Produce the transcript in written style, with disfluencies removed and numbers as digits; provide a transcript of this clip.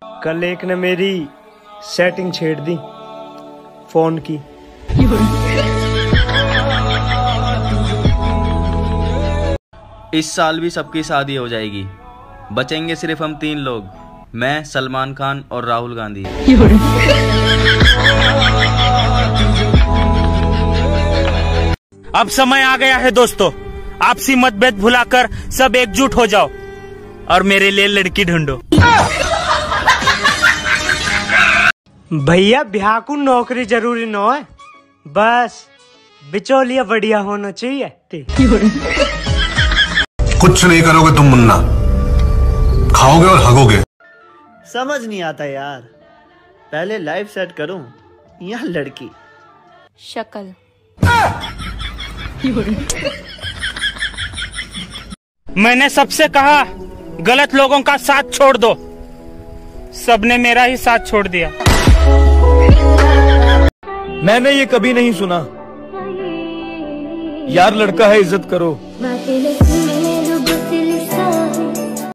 कल एक ने मेरी सेटिंग छेड़ दी फोन की। इस साल भी सबकी शादी हो जाएगी, बचेंगे सिर्फ हम 3 लोग, मैं, सलमान खान और राहुल गांधी। अब समय आ गया है दोस्तों, आपसी मतभेद भुलाकर सब एकजुट हो जाओ और मेरे लिए लड़की ढूंढो। भैया ब्याह को नौकरी जरूरी न है, बस बिचौलिया बढ़िया होना चाहिए। कुछ नहीं करोगे तुम मुन्ना, खाओगे और हगोगे। समझ नहीं आता यार, पहले लाइफ सेट करूं या लड़की? शक्ल। मैंने सबसे कहा गलत लोगों का साथ छोड़ दो, सबने मेरा ही साथ छोड़ दिया। मैंने ये कभी नहीं सुना, यार लड़का है इज्जत करो।